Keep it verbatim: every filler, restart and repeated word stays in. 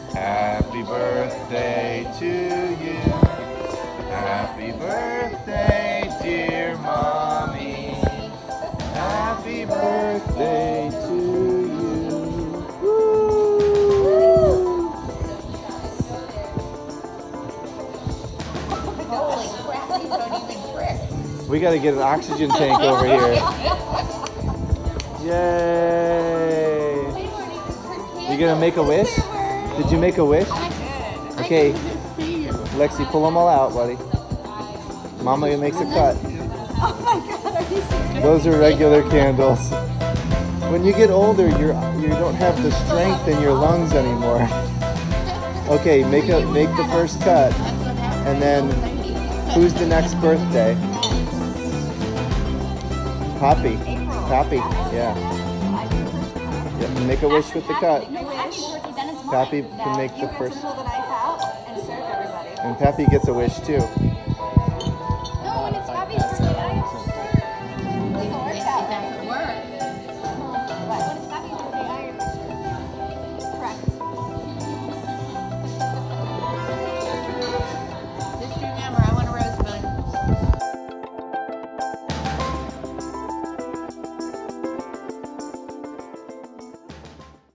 Happy birthday to you. Happy birthday, dear mommy. Happy birthday to you. Woo! Holy crap, these don't even trick. We gotta get an oxygen tank over here. Yay! You gonna make a wish? Did you make a wish? Okay, Lexi, pull them all out, buddy. Mama makes a cut. Oh my god, are you serious? Those are regular candles. When you get older, you're you don't have the strength in your lungs anymore. Okay, make a make the first cut, and then who's the next birthday? Poppy. Poppy. Yeah. Yep. Make a wish with the cut. Pappy can make the first. And Pappy gets a wish too.